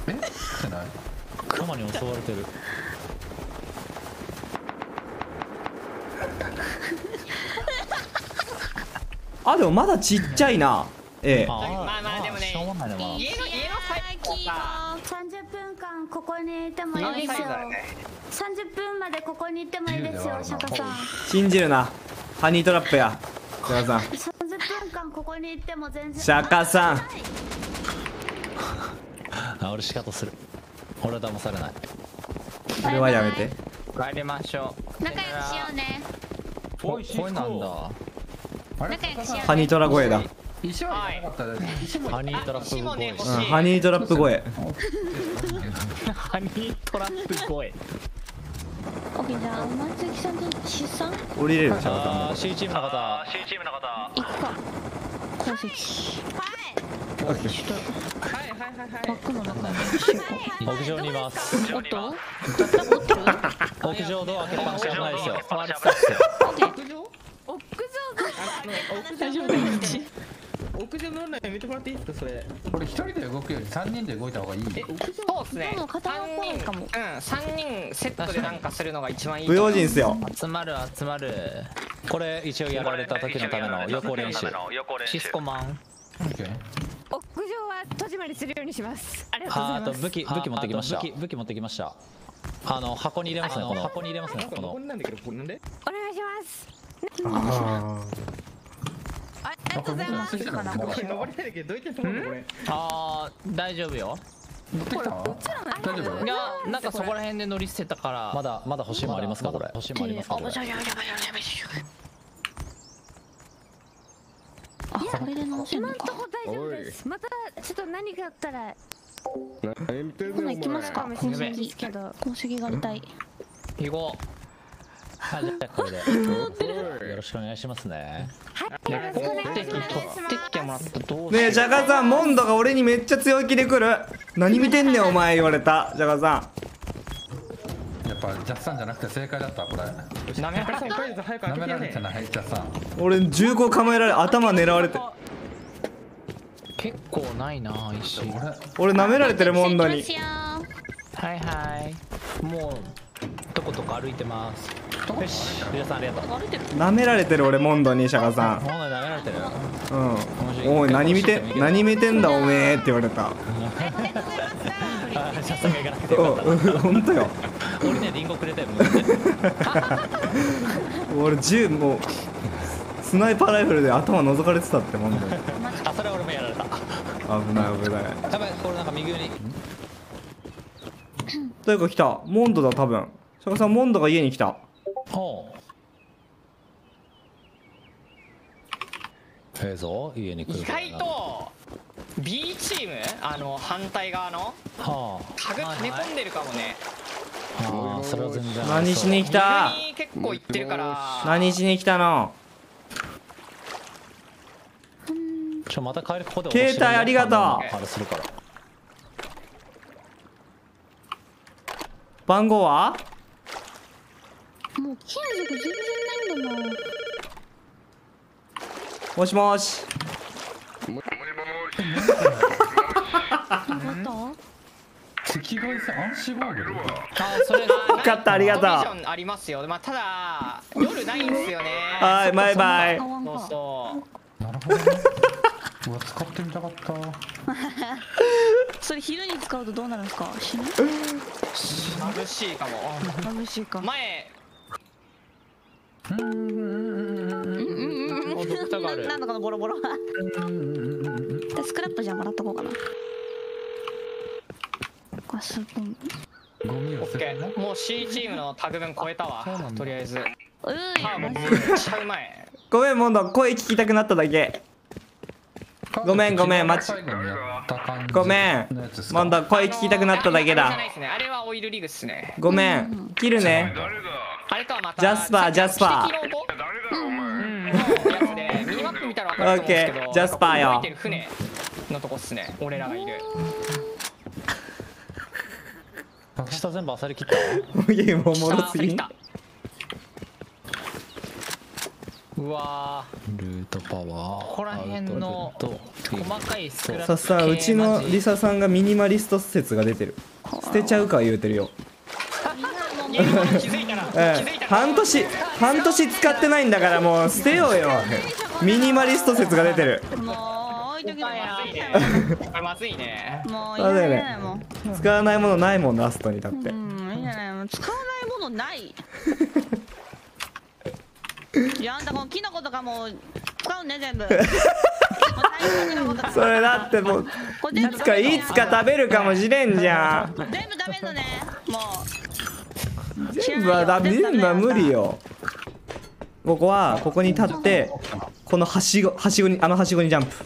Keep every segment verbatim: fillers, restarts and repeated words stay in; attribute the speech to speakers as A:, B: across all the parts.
A: えってない。
B: クマに襲われてる。
C: あ、でもまだちっちゃいな。ええ。
D: まあまあでもね、
B: しょうがないな、まあ。
D: 家の家のサイズか。
E: さんじゅっぷんかんここにいてもいいですよ。さんじゅっぷんまでここにいてもいいですよ、釈迦さん。
C: 信じるな。ハニートラップや。釈迦さん。
E: さんじゅっぷんかんここにいても全然。
C: 釈迦さん。
B: あ、俺仕方する。俺は騙されない。
C: それはやめて。
F: 帰りましょう。
E: 仲良くしようね。
B: おい、これなんだ。
A: あれ
E: 仲良くしよう。
C: ハニートラ声だ。
A: 石はなかったです。石も
B: ハニートラップ声。
C: うん、ハニートラップ声。
F: ハニートラップ声。
E: オッケー、じゃあ松木さんと出産
C: 降りれる釈迦さん
B: あ
C: も。
B: ー、C チームの方。
G: C チームの方。
E: 行くか。鉱石。
F: はいはいはいはい。
E: バッグの中にしようか。
B: 屋上にいます。
E: おっと？
B: 屋上ドア開けっぱなし危ないですよ。
G: 触り
B: 触り
F: 屋上？
H: 屋上
F: 大丈夫だよ。屋上のやめてもらっていいですかそれ。
A: これ一人で動くより三人で動いた方がいい。
F: え、屋上？そうですね。
E: でも片方怖いかも。
F: うん、三人セットでなんかするのが一番いい。
C: 不用心っすよ。
F: 集まる集まる。
B: これ一応やられた時のための予行練習。
F: シスコマン。
A: オッケー。
H: 屋上は戸締まりするようにします。ありがとうござ
B: あーと
H: います。
B: 武器武器持ってきました。武器武器持ってきました。あの箱に入れますね。この箱に入れますね。この。
F: なんだけどこれなんで？
H: お願いします。
C: あ
H: ありがとうございます。
A: これ登
F: これ登りたいけどどうやって登るのこれ？ あー大丈夫よ。
A: 乗ってきた？大丈夫？
F: いやなんかそこら辺で乗り捨てたから。
B: まだまだ欲しいもんありますかこれ。欲しいもんありますかこれ。
E: あ、これで直せる
H: 今んと
E: のか。
H: こ大丈夫です。またちょっと何かあったら
E: 今行きますか。鉱
H: かもしれないで
E: 石
H: すけど。
E: 鉱石が見たい。
F: 行こ
B: はい、じゃあこれでよろしくお願いしますね。
H: はい、よろしくお願いします。
F: 取ってきてもらったらどう
C: ねえ、釈迦さん、モンドが俺にめっちゃ強気で来る。何見てんねん、お前言われた。釈迦さ
A: やっぱジャスさんじゃなくて正解だったこれ。
F: なめられて早く開
A: 舐め
F: けてね
A: られてないジャスさん。
C: ん。俺、銃口構えられ、頭狙われて。
F: 結構ないな石。
A: 俺
C: 俺、舐められてる、モンドに。
F: はいはいもうとことこ歩いてます
B: よし、皆さんありがとう。
C: 舐められてる、俺、モンドに、釈迦さん。
B: ほんで舐められてる。
C: うん。おい、何見て、何見てんだ、おめえって言われた。
B: あ、早速行かなくてよかっ
C: うん、ほんとよ。
B: た。俺ね、リンゴくれたよ。
C: 俺、銃、もう、スナイパーライフルで頭覗かれてたって、モンドに。
B: あ、それは俺もやられた。
C: 危ない、危ない。
B: やばい、これなんか右上に。
C: 誰か来た。モンドだ、多分。釈迦さん、モンドが家に来た。
B: ほう。ええぞ、家に来る
F: 意
B: からな。
F: 外と B チームあの反対側の
B: は
F: タグ寝込んでるかもね。
B: あ。ああ、それは全然。
C: 何しに来た。
F: 右に結構行ってるから
C: 何しに来たの。
B: ちょ、また帰る、ここで。
C: 携帯ありがとう
B: あれするから。
C: 番号は
E: もう金属全然ないんだな。
C: もしもし。
A: 赤外線暗視ゴーグル。
F: あそれが
C: 分かったありがとう
F: ビジョンありますよ。まあただ夜ないんですよね。
C: はい、バイバイ。
F: そうそう
A: なるほどね。うわ使ってみたかった。
E: それ昼に使うとどうなるんですか。死ぬ。
F: 眩しいかも。
E: 眩しいか。
F: 前
E: うんうんうんうんうん。
F: おドクターがある。
E: なんだこのボロボロは。スクラップじゃもらっとこうかな。ガスボン
A: ゴミを
F: オッケ
A: 捨ててね。
F: ー。もう C チームのタグ分超えたわ。とりあえず。
E: うー
F: あもうめっちゃうまい。
C: ごめん、モンド、声聞きたくなっただけ。ごめんごめん待ち
A: 最後にやった感じ
C: ごめん
A: のやつですか。
C: モンド、声聞きたくなっただけだ。
F: あれはタグじゃないですね。あれはオイルリグっすね。
C: ごめん、切るね。
F: あれとはまた
C: ジャスパージャスパー
F: さっきの指摘の音うんのやつでミニマップ見たら分かると思うんですけど、
C: オッケージャスパーよ
F: 動いてる船のとこっすね。俺らがいる。
B: 下全部あさり切った。
C: ゲームおもろすぎん。
F: 下来たうわ
B: ルートパワー
F: ーここら辺の
B: アウトルート
F: 細かいスクラップ
C: さっさん、うちのリサさんがミニマリスト説が出てる。捨てちゃうか言うてるよ。
D: 気づいたら
C: ええ、半年半年使ってないんだからもう捨てようよ。ミニマリスト説が出てる。
D: もう置いとけばまずいねこれまずいねもうい
C: そうだよね
D: らないもん
C: 使わないものないもん、ラストにだって。
D: うんいいじゃないもう使わないものないいやあんたこのキノコとかも使うね全部もう大変なキノコとか
C: それだってもう
D: これ全部
C: いつかいつか食べるかもしれんじゃん。
D: 全部食べんのねもう
C: 全部はダメ、全部は無理よ。ここはここに立ってこのはしごはしごにあのはしごにジャンプ。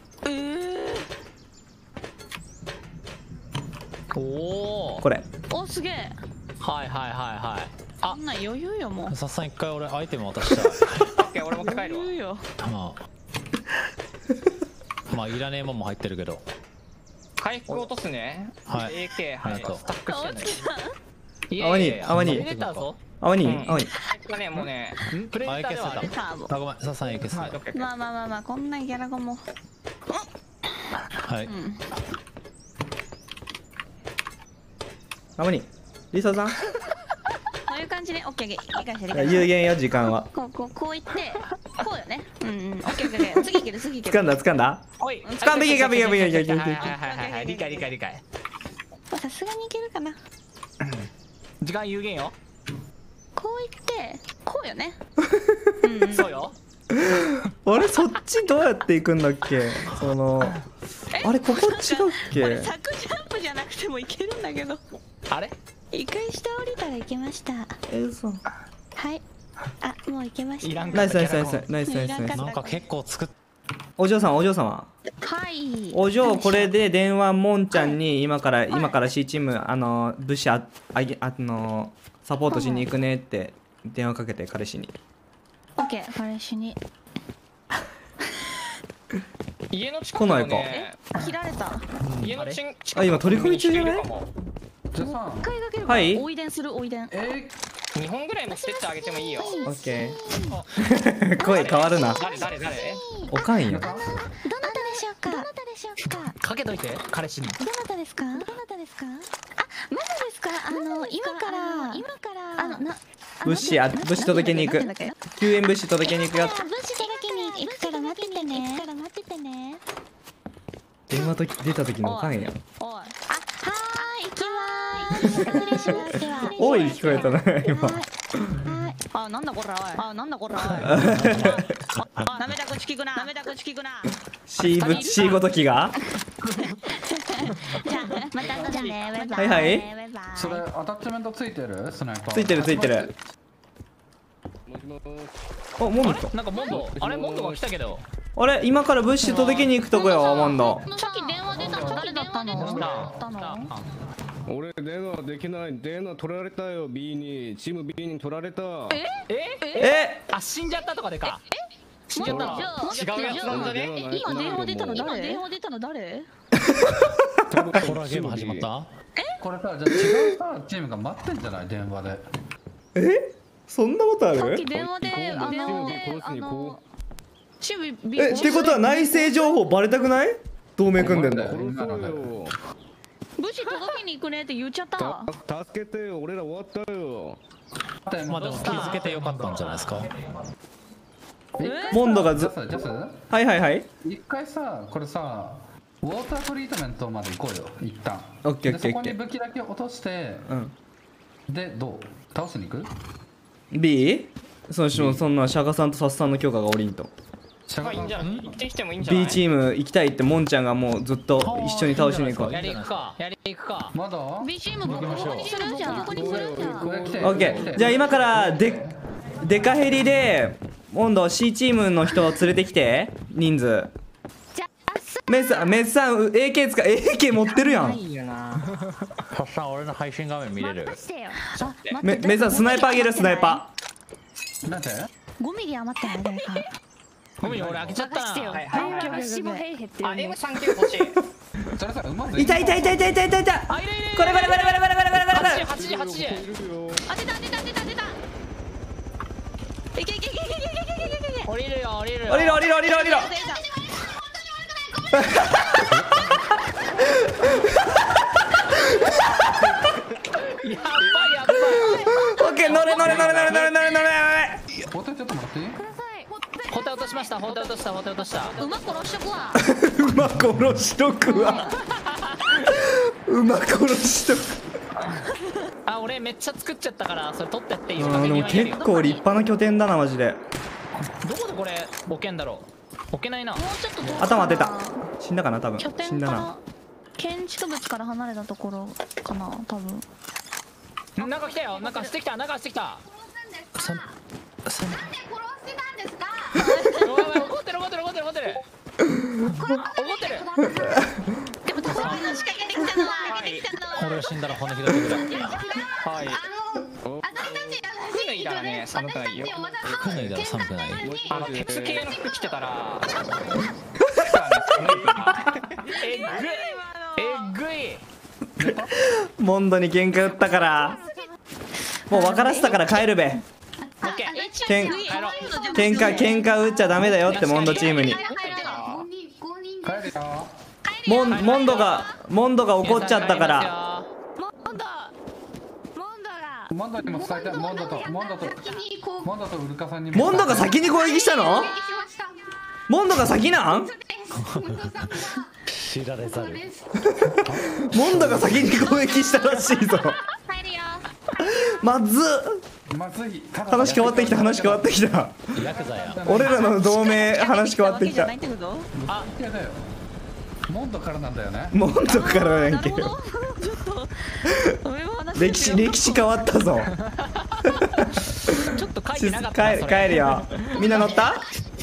B: おお
C: これ
D: おすげえ
B: はいはいはいはい
D: あんな余裕よもう
B: さっさん一回俺アイテム渡したい
D: オッケー俺も帰るわ余裕よ
B: まあまあいらねえもんも入ってるけど
D: 回復落とすね
B: はい
D: エーケー はい
B: ありがとう
D: スタックしてんのよ
C: 泡に泡に
F: 出たぞ
C: 泡に
D: うん
C: 泡に
D: 回復はねもうね
F: プレデターではある
D: カーボ
B: あごめんさっさん エーケー っすね
D: はいオッケーまあまあまあまあこんなギャラゴンも
B: はい
D: うん
C: 泡にリサさん
D: こういう感じでオッケーオッケー理解して理解して
C: 有限よ時間は。
D: こうこうこういってこうよねうんうんオッケーオッケーオッケー次いける次いける
C: 掴んだ掴んだ。
F: おい
C: 完璧完璧完璧完璧
F: はいはいはいはいはい理解理解理解
D: さすがにいけるかな
F: 時間有限よ
D: こういってこうよね
F: そうよ
C: あれそっちどうやって行くんだっけ。そのあれここ違うっ
D: これ
C: け。
D: サクジャンプじゃなくてもいけるんだけど
F: あれ
D: 一回下降りたらいけました
C: え嘘。
D: はいあもういけました
F: いらん
C: ナイス
F: かった
C: ナイスナイスナイスナイスナイスナイス。
B: なんか結構作っ
C: お嬢様お嬢様。
D: はい
C: お嬢これで電話もんちゃんに今から今から C チームあの物資ああげあのサポートしに行くねって電話かけて彼氏に。
D: オッケー彼氏に
F: 家の近くの
C: 来ない
F: ね
D: 切られた
F: 家の近く
C: あ今取り込み中じゃない。
A: じゃあさ
D: 一回かける
C: はい
D: おいでんするおいでん
A: え
F: にほんぐらいも捨ててあげてもいいよ
C: オッケー。声変わるな。
F: 誰誰誰
C: おかんよ。
D: どなたでしょうかどなたでしょうか
F: かけといて彼氏に
D: どなたですかどなたですかあまだですかあの今から今からあのな
C: 物資あ物資届けに行く。救援物資届けに行くよ。
D: 物資届けに行くから待っててね行くから待っててね
C: 電話とき出た時のおかんや。
D: おいあはーい行きまーす失礼しますでは
C: おい聞こえたな今。
D: はいあなんだこらおいあなんだこらおいあなめた口聞くななめた口聞くな
C: C ぶ C ごときが。
D: じゃあまた後でねバイバイ
C: はいはい
D: バイバイ
A: それアタッチメントついてるスナイパー
C: ついてるついてる。おモンド。
F: なんかモンドあれモンドが来たけど
C: あれ今から物資届けに行くとこよモンド。
D: さっき電話出たの誰だったの誰だったの
G: 俺電話できない電話取られたよ B にチーム B に取られた
F: え
C: え
F: あ死んじゃったとかでか死んじゃったの違うやつなんじゃね
G: え
D: 今電話出たの誰電話出たの誰
B: ホラーゲーム始まった
A: これさじゃあ違うさチームが待ってんじゃない電話で
C: えそんなことある
D: さっき？電話であ
G: チーム
D: の
G: B 殺しに行こ
D: チーム B
C: えってことは内政情報バレたくない？同盟組んでんだ
G: う
C: よ。
G: 殺そうよ
D: 武士届けに行くねって言っちゃったわ
G: た助けてよ俺ら終わったよ
B: まあでも気づけてよかったんじゃないですか
C: モンドがず
A: ジャスジャス
C: はいはいはい。
A: 一回さこれさウォータートリートメントまで行こうよ一旦
C: オッケーオッケー
A: でそこ
C: オッケー。
A: に武器だけ落として
C: うん。
A: でどう倒しに行く
C: B？ そのそんなシャガさんとサッさんの許可がおりんと。
A: シャガ
F: いいんじゃない行ってきてもいいんじゃない
C: B チーム行きたいってモンちゃんがもうずっと一緒に倒しに行こう。
F: やり行くかやり行くか
A: まだ
D: B チームボコボコにするじゃんボコにするじゃん
A: これ来て
C: オッケー。じゃあ今からでデカヘリでモンド C チームの人を連れてきて人数。
E: じゃ
C: メスさんメスさん エーケー 使う エーケー 持ってるやん。
F: いよな
B: さっさん俺の配信画面見れる
E: 任してよ
D: あ待
C: メ
D: って
C: メスさんスナイパーあげるスナイパ
A: なんで
D: ごミリ余ってない誰か
F: ごめん俺開けちゃった
E: 任してよ
F: なはいはい
E: 電話がしもへいへって
F: あ
E: る
F: エムさんきゅう 欲しい
A: それさうま
C: ー。いたいたいたいたいたいたいた。
F: あいるいるいる
C: これこれこれこれこれこれこれこれこれ。
F: はちじゅうはちじゅうはちじゅう
G: いるよ
D: あ出た出た出た出たいけいけいけいけいけいけいけいけ
F: 降りるよ降りるよ
C: 降りろ降りろ降りろ降りろ。
F: やばいやばい。
C: オッケー、乗れ乗れ乗れ乗れ乗れ乗れ乗れ。
A: 包帯ちょっともらっていい？
F: 包帯落としました包帯落とした包帯落とした
D: 馬殺しとくわ。
C: 馬殺しとくわ。馬殺しとく。
F: あ俺めっちゃ作っちゃったからそれ取ってっていう
C: あーでも結構立派な拠点だなマジで。
F: どこでこれ置けんだろう。置けないな。
D: もうちょっと遠く
C: 頭当てた。死んだかな多分。
D: 拠
C: 死ん
D: 点から
C: だな。
D: 建築物から離れたところかな多分。
F: なんか来たよなんかしてきたなんかしてきた。さんさん
E: 殺してたんですか？
F: おいおい怒ってる怒ってる怒ってる怒ってる怒ってる。
D: でも高いの仕掛けてきたのは仕掛けてきたのは
B: 俺が死んだら骨拾ってくれ。
F: はい
E: あの私たちあの
F: 脱いだらね寒くないよ。
B: 脱いだら寒くない。
F: あの鉄系の服着てたらえぐいえぐい。
C: モンドに喧嘩売ったからもう分からせたから帰るべ。
F: オッケー
C: けん
F: 帰ろう。
C: 喧嘩喧嘩打っちゃダメだよってモンドチームに。
E: ごにんごにんで
A: 帰るよ。
C: モンモンドがモンドが怒っちゃったから
H: モンドモンドが
A: モンドにも伝えたい。モンドとモンドと
E: 先にこう
A: モンドとウルカさんにも。
C: モンドが先に攻撃したの？
E: 攻撃しました。
C: モンドが先なん？
B: 知られざる。
C: モンドが先に攻撃したらしいぞ。
D: 帰るよ。
C: まずっ。
A: まずい。
C: 話変わってきた話変わってきた。
B: ヤクザや。
C: 俺らの同盟話変わってきた。
A: あ、いやだよ。モンドからなんだよね。
C: モンドからやんけ。
D: ちょっと上の話
C: 歴史歴史変わったぞ。
F: ちょっと書いてなかったな
C: 帰
F: それ。
C: 帰るよ。みんな乗った？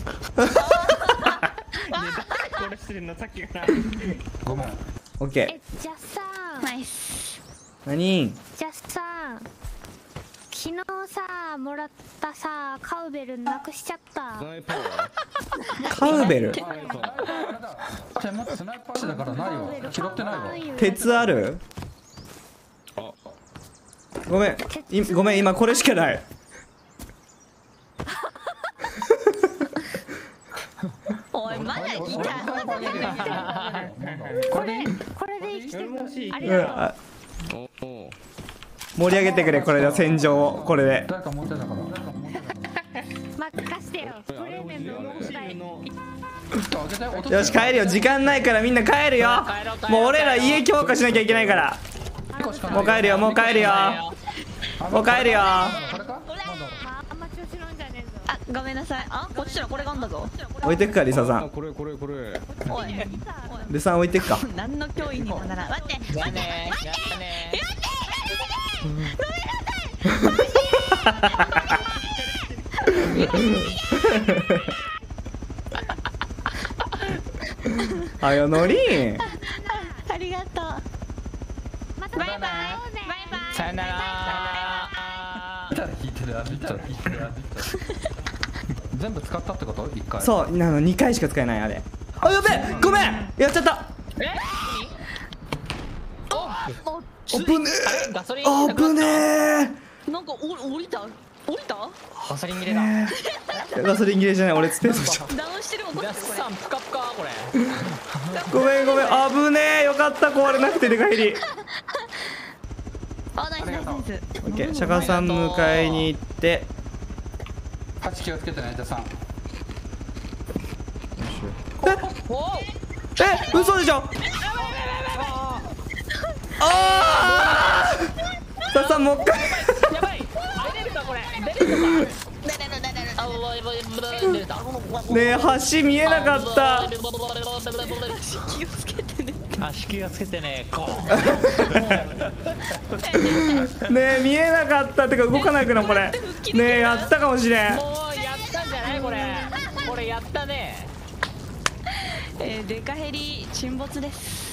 G: これしてるのさっきから
A: ごめん。
C: オッケ
H: えじゃあさ
D: ナイス。
C: ー。何？
H: じゃあさ昨日さもらったさカウベルなくしちゃった
G: ス。ナイパー
C: カウベル？
A: じゃあ待ってスナイパーだからないわ。拾ってないわ。
C: 鉄ある？
G: あ
C: ごめんいごめん今これしかない。
D: おいまだいた。
A: これでいい？
H: これで生きてるあり
C: うん
H: が
C: あ
G: おお
C: 盛り上げてくれこれで戦場をこれで。
A: 誰か持ってたから。
H: とう任してよブレーメンの問題
A: 開けて落と
C: よし帰るよ時間ないからみんな帰るよ。もう俺ら家強化しなきゃいけないから。もう帰るよもう帰るよもう帰るよ。
A: これか？
H: あんま調子乗んじゃねえぞ
D: あごめんなさい。あこっちらこれがあんだぞ。
C: 置いてくかリサさん。
G: あこれこれこれ
D: おい。
C: リサさん置いてくか。
D: 何の脅威にもならん。待って。
F: じゃあねやったね。
C: あよのりん。
D: ありがとう。
H: またバイバイバイバイ
F: さよなら。
A: 見たら引いてる。見たら引いてる。全部使ったってこと？一回。
C: そうあのにかいしか使えないあれ。あやべえごめんやっちゃった。危ね
F: えガソリン
C: え危ねえ。
D: なんかお降りた降りた？
F: ガソリン切れだ。
C: ガソリン切れじゃない俺スペースじゃん。
D: ダウンしてるもんこれ。
F: ガスさんプカプカこれ。
C: ごめんごめん危ねえよかった壊れなくてでかいり。
D: あナイスナイスナイス。
C: オッケー釈迦さん迎えに行って
A: 八気をつけてねじゃあさん。
F: おお。
C: え嘘でしょ。ああさあさんもう一回
F: やばい出れるかこれ出れるか。
D: 出れる出れる。
F: あ出れた。
C: ねえ橋見えなかった。
D: 気をつけてね。
B: 足気をつけてね。こ
C: ねえ見えなかったってか動かないくなこれ。ねえやったかもしれん。
F: もうやったんじゃないこれ。これやったね。
D: えーデカヘリ沈没です。